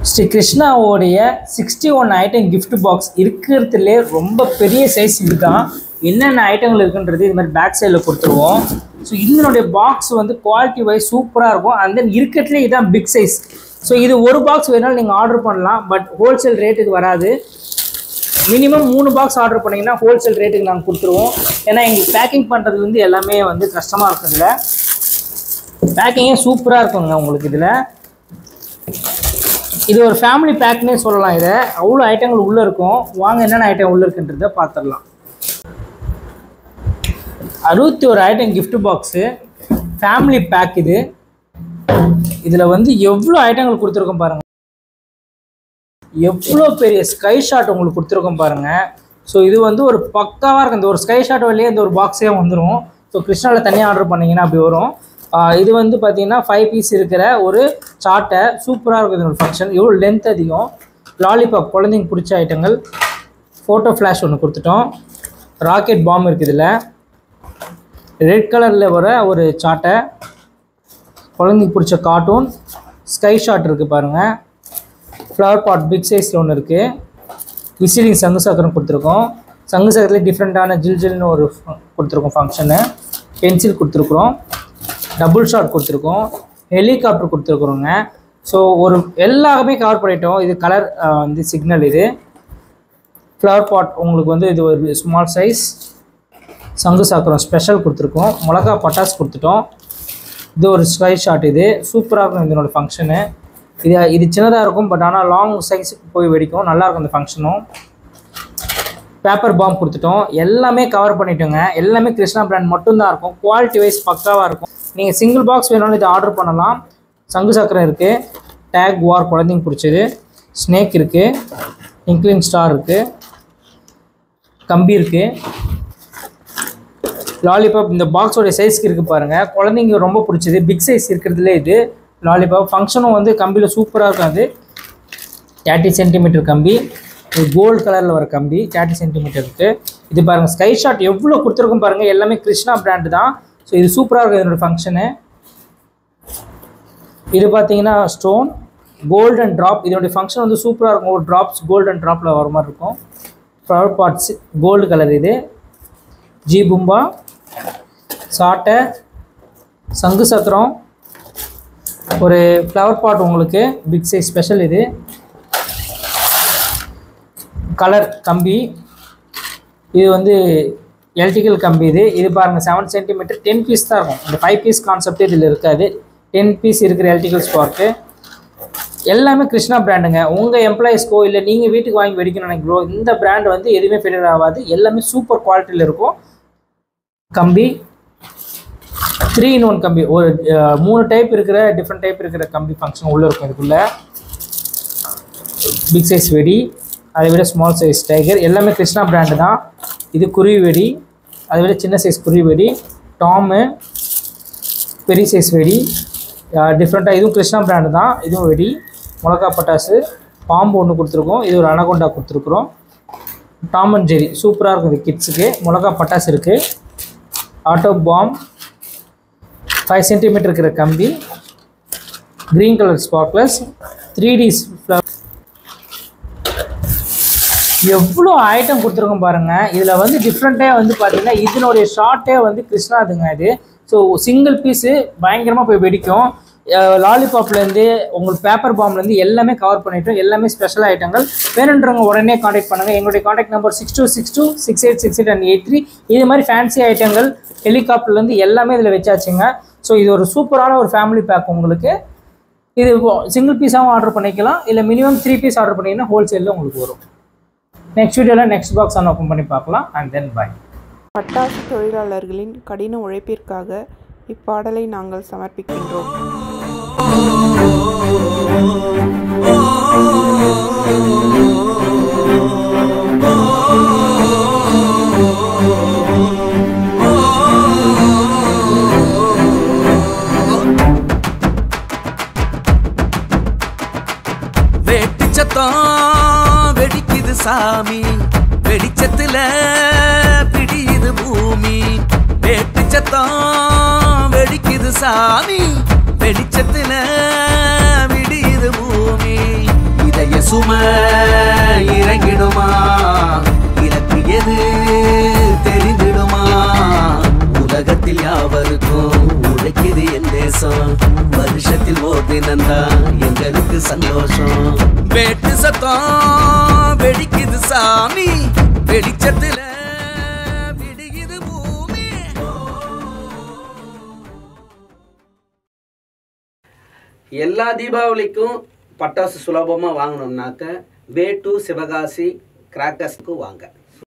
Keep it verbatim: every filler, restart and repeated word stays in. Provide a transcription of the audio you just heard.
ஸ்ரீ கிருஷ்ணாவோடைய sixty one item gift box இருக்கிறதுலே ரொம்ப பெரிய சைஸ் இதுதான். என்னென்ன ஐட்டங்கள் இருக்குன்றது இது மாதிரி பேக் சைடில் கொடுத்துருவோம். ஸோ இதனுடைய பாக்ஸ் வந்து குவாலிட்டி வைஸ் சூப்பராக இருக்கும். அண்ட் தென் இருக்கிறதுலே இதுதான் பிக் சைஸ். ஸோ இது ஒரு பாக்ஸ் வேணாலும் நீங்கள் ஆர்டர் பண்ணலாம். பட் ஹோல்சேல் ரேட்டுக்கு வராது. மினிமம் மூணு பாக்ஸ் ஆர்டர் பண்ணிங்கன்னா ஹோல்சேல் ரேட்டுக்கு நாங்கள் கொடுத்துருவோம். ஏன்னா எங்களுக்கு பேக்கிங் பண்ணுறது வந்து எல்லாமே வந்து கஷ்டமாக இருக்கும். இதில் பேக்கிங்கே சூப்பராக இருக்குங்க உங்களுக்கு. இதில் இது ஒரு ஃபேமிலி பேக்னே சொல்லலாம். இதை அவ்வளோ ஐட்டங்கள் உள்ளே இருக்கும். வாங்க என்னென்ன ஐட்டம் உள்ளே இருக்குன்றதை பார்த்துடலாம். அறுபத்தி ஒரு item gift box family pack. இது இதில் வந்து எவ்வளோ ஐட்டங்கள் கொடுத்துருக்கோம் பாருங்கள். எவ்வளோ பெரிய ஸ்கை ஷாட் உங்களுக்கு கொடுத்துருக்கோம் பாருங்கள். ஸோ இது வந்து ஒரு பக்காவாக இருக்கும். இந்த ஒரு ஸ்கை ஷாட் வழியே இந்த ஒரு பாக்ஸே வந்துடும். ஸோ கிருஷ்ணாவில் தனியாக ஆர்டர் பண்ணிங்கன்னா அப்படி வரும். இது வந்து பார்த்தீங்கன்னா ஃபைவ் பீஸ் இருக்கிற ஒரு சார்ட்டை சூப்பராக இருக்கும். இதோட ஃபங்க்ஷன் எவ்வளோ லென்த் அதிகம். லாலிபாப் குழந்தைங்க பிடிச்ச ஐட்டங்கள். ஃபோட்டோ ஃப்ளாஷ் ஒன்று கொடுத்துட்டோம். ராக்கெட் பாம் இருக்குது. இதில் ரெட் கலரில் வர ஒரு சார்ட்டை. குழந்தைங்க பிடிச்ச கார்ட்டூன் ஸ்கை ஷாட் இருக்குது பாருங்கள். ஃப்ளவர் பாட் பிக் சைஸில் ஒன்று இருக்குது. விசிலிங் சங்கு சக்கரம் கொடுத்துருக்கோம். சங்கு சக்கரத்துலேயே டிஃப்ரெண்ட்டான ஜில் ஜில்னு ஒரு கொடுத்துருக்கோம் ஃபங்க்ஷனு. பென்சில் கொடுத்துருக்குறோம். டபுள் ஷாட் கொடுத்துருக்கோம். ஹெலிகாப்டர் கொடுத்துருக்குறோங்க. ஸோ ஒரு எல்லாமே கவர் பண்ணிட்டோம். இது கலர் வந்து சிக்னல். இது ஃப்ளவர் பாட் உங்களுக்கு வந்து இது ஒரு ஸ்மால் சைஸ். சங்கு சாக்கரம் ஸ்பெஷல் கொடுத்துருக்கோம். மிளகா பட்டாஸ் கொடுத்துட்டோம். இது ஒரு ஸ்கை ஷாட். இது சூப்பராக இருக்கும் இதனோட ஃபங்க்ஷனு. இது இது சின்னதாக இருக்கும். பட் ஆனால் லாங் சைஸுக்கு போய் வெடிக்கும். நல்லாயிருக்கும் இந்த ஃபங்க்ஷனும். பேப்பர் பாம் கொடுத்துட்டோம். எல்லாமே கவர் பண்ணிட்டோங்க. எல்லாமே கிருஷ்ணா பிராண்ட் மட்டும்தான் இருக்கும். குவாலிட்டி வைஸ் பக்காவாக இருக்கும். நீங்கள் சிங்கிள் பாக்ஸ் வேணும்னு இதை ஆர்டர் பண்ணலாம். சங்கு சக்கரம் இருக்குது. டேக் வார் குழந்தைங்க பிடிச்சது. ஸ்னேக் இருக்குது. இன்க்ளிங் ஸ்டார் இருக்குது. கம்பி இருக்குது. லாலிபாப் இந்த பாக்ஸோடைய சைஸ்க்கு இருக்குது பாருங்கள். குழந்தைங்க ரொம்ப பிடிச்சது. பிக் சைஸ் இருக்கிறதுலே இது லாலிபாப். ஃபங்க்ஷனும் வந்து கம்பியில் சூப்பராக இருக்காது. தேர்ட்டி சென்டிமீட்டர் கம்பி. இது கோல்டு கலரில் வர கம்பி. தேர்ட்டி சென்டிமீட்டர் இருக்குது. இது பாருங்கள் ஸ்கை ஷாட் எவ்வளோ கொடுத்துருக்கும் பாருங்கள். எல்லாமே கிருஷ்ணா பிராண்டு தான். ஸோ இது சூப்பராக இருக்குது இதோட ஃபங்க்ஷனு. இது பார்த்தீங்கன்னா ஸ்டோன் கோல்டன் ட்ராப். இதோடைய ஃபங்க்ஷன் வந்து சூப்பராக இருக்கும். ஒரு ட்ராப்ஸ் கோல்டன் ட்ராப்பில் வர மாதிரி இருக்கும். Flower pots gold colour. இது ஜி பும்பா சாட்டை சங்கு சக்கரம் ஒரு ஃப்ளவர் பாட் உங்களுக்கு பிக் சைஸ் ஸ்பெஷல். இது கலர் கம்பி. இது வந்து எலக்ட்ரிக்கல் கம்பி. இது இது பாருங்கள் செவன் சென்டிமீட்டர் டென் பீஸ் தான் இருக்கும். இந்த ஃபைவ் பீஸ் கான்செப்டே இதில் இருக்காது. டென் பீஸ் இருக்கிற எலக்ட்ரிக்கல் ஸ்பார்க்கு. எல்லாமே கிருஷ்ணா பிராண்டுங்க. உங்கள் எம்ப்ளாயிஸ்க்கோ இல்லை நீங்கள் வீட்டுக்கு வாங்கி வெடிக்கணும்னு நினைக்கிறோம் இந்த பிராண்ட் வந்து எதுவுமே ஃபெயிலியர் ஆகாது. எல்லாமே சூப்பர் குவாலிட்டியில் இருக்கும். கம்பி த்ரீ இன் ஒன் கம்பி. ஒரு மூணு டைப் இருக்கிற டிஃப்ரெண்ட் டைப் இருக்கிற கம்பி ஃபங்க்ஷன் உள்ளே இருக்கும். இதுக்குள்ளே பிக் சைஸ் வெடி. அதை விட ஸ்மால் சைஸ் டைகர். எல்லாமே கிருஷ்ணா பிராண்டு தான். இது குருவி வெடி. அதை விட சின்ன சைஸ் குருவி வெடி. டாமு பெரிய சைஸ் வெடி டிஃப்ரெண்ட்டாக. இதுவும் கிருஷ்ணா பிராண்டு தான். இதுவும் வெடி. மிளகா பட்டாசு பாம்பு ஒன்று கொடுத்துருக்கோம். இது ஒரு அனகொண்டா கொடுத்துருக்குறோம். டாம் அண்ட் ஜெரி சூப்பராக இருக்கும் இது கிட்ஸுக்கு. மிளகா பட்டாசு இருக்குது. ஆட்டோ பாம் ஃபைவ் சென்டிமீட்டர் இருக்கிற கம்பி. Green colour sparklers. Three D எவ்வளோ ஐட்டம் கொடுத்துருக்கோம் பாருங்கள். இதில் வந்து டிஃப்ரெண்ட்டே வந்து பார்த்தீங்கன்னா இதனுடைய ஷார்ட்டே வந்து கிருஷ்ணாதுங்க. இது ஸோ சிங்கிள் பீஸு பயங்கரமாக போய் வெடிக்கும். லாலிபாப்லேருந்து உங்களுக்கு பேப்பர் பாம்லேருந்து எல்லாமே கவர் பண்ணிவிட்டோம். எல்லாமே ஸ்பெஷல் ஐட்டங்கள். வேணுன்றவங்க உடனே காண்டாக்ட் பண்ணுங்கள். எங்களுடைய contact number six two six two six eight six eight and eight three. இது மாதிரி ஃபேன்சி ஐட்டங்கள் ஹெலிகாப்டர்லேருந்து எல்லாமே இதில் வச்சாச்சுங்க. ஸோ இது ஒரு சூப்பரான ஒரு ஃபேமிலி பேக் உங்களுக்கு. இது சிங்கிள் பீஸாகவும் ஆர்டர் பண்ணிக்கலாம். இல்லை மினிமம் த்ரீ பீஸ் ஆர்டர் பண்ணிங்கன்னா ஹோல்சேலில் உங்களுக்கு வரும். நெக்ஸ்ட் வீடியோவில் நெக்ஸ்ட் பாக்ஸ் ஆன் ஓப்பன் பண்ணி பார்க்கலாம். And then bye. பட்டாசு தொழிலாளர்களின் கடின உழைப்பிற்காக இப்பாடலை நாங்கள் சமர்ப்பிக்கின்றோம். வெட்டிச்சத்தம் வெடிக்குது சாமி. வெடிச்சத்துல பிடியுது பூமி. வெட்டிச்சத்தம் வெடிக்குது சாமி. வெளிச்சத்துல விடியுது பூமி. சுமை இறங்கிடுமா இலக்கு எது தெரிந்திடுமா உலகத்தில் யாவருக்கும் உழைக்குது என் தேசம் வருஷத்தில் ஓர் தினம்தான் எங்களுக்கு சந்தோஷம் வேட்டு சத்தம் வெடிக்குது சாமி வெளிச்சத்துல விடியுது பூமி எல்லா தீபாவளிக்கும் பட்டாசு சுலபமாக வாங்கணும்னாக்க வே டு சிவகாசி கிராக்கர்ஸ்க்கு வாங்க.